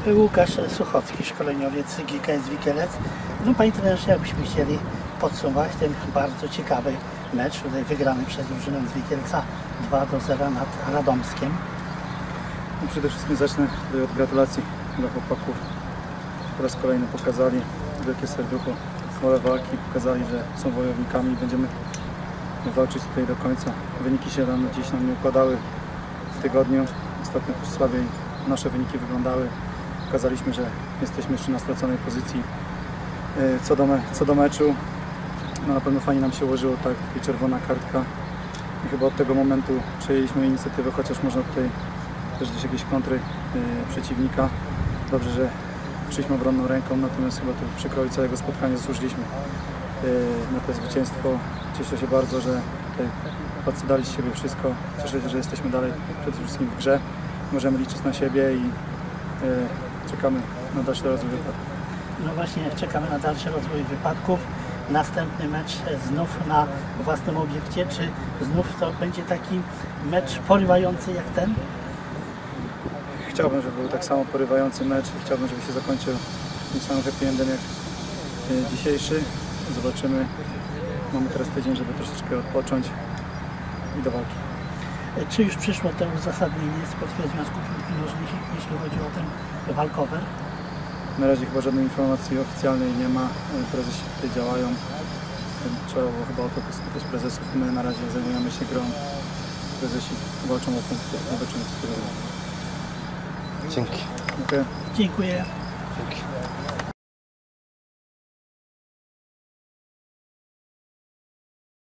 Łukasz Suchocki, szkoleniowiec GKS Wikielec. No Panie trenerze, jakbyśmy chcieli podsumować ten bardzo ciekawy mecz, tutaj wygrany przez drużynę z Wikielca 2-0 nad Radomskiem. No przede wszystkim zacznę od gratulacji dla chłopaków. Po raz kolejny pokazali wielkie serducho, wolę walki, pokazali, że są wojownikami i będziemy walczyć tutaj do końca. Wyniki się dziś nam nie układały w tygodniu. Ostatnio też słabiej nasze wyniki wyglądały. Pokazaliśmy, że jesteśmy jeszcze na straconej pozycji co do meczu. No, na pewno fajnie nam się ułożyło i czerwona kartka. I chyba od tego momentu przejęliśmy inicjatywę, chociaż można tutaj też gdzieś jakieś kontry przeciwnika. Dobrze, że przyszliśmy obronną ręką, natomiast chyba to przykroju całego spotkania zasłużyliśmy na to zwycięstwo. Cieszę się bardzo, że tutaj chłopacy dali z siebie wszystko. Cieszę się, że jesteśmy dalej przede wszystkim w grze. Możemy liczyć na siebie i czekamy na dalszy rozwój wypadków. No właśnie, czekamy na dalszy rozwój wypadków. Następny mecz znów na własnym obiekcie. Czy znów to będzie taki mecz porywający jak ten? Chciałbym, żeby był tak samo porywający mecz. Chciałbym, żeby się zakończył tym samym happy endem jak dzisiejszy. Zobaczymy. Mamy teraz tydzień, żeby troszeczkę odpocząć i do walki. Czy już przyszło to uzasadnienie z Polskiego Związku Piłki Nożnej, jeśli chodzi o ten walkover? Na razie chyba żadnej informacji oficjalnej nie ma. Prezesi tutaj działają. Trzeba było chyba o to spytać prezesów. My na razie zajmujemy się grą. Prezesi walczą o punkty. Zobaczymy, co z tego będzie. Dzięki. Okay. Dziękuję. Dzięki.